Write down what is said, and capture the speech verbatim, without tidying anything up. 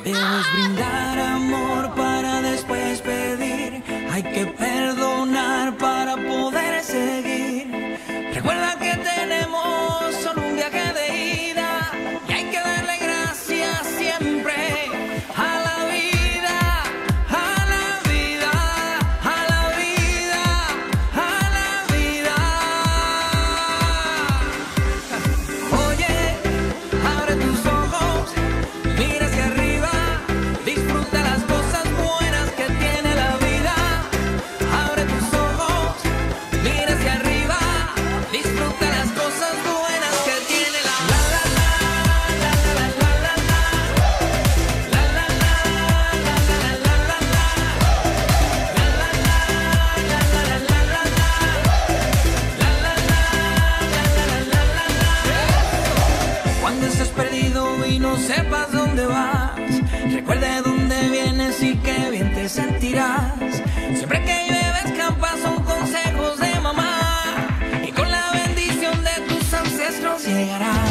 Debes brindar amor para después pedir. Hay que perdonar para poder seguir. Recuerda que tenemos solo un viaje de ida y hay que darle gracias siempre a la vida, a la vida, a la vida, a la vida. Oye, abre tus ojos, mira hacia arriba, disfruta las cosas buenas que tiene la vida. Abre tus ojos, mira hacia arriba, disfruta las cosas buenas que tiene la vida. La la la la la la la la la la la la la la. Cuando estés perdido y no sepas dónde vas, recuerda de dónde vienes y qué bien te sentirás. Siempre que llueve escampa son consejos de mamá y con la bendición de tus ancestros llegarás.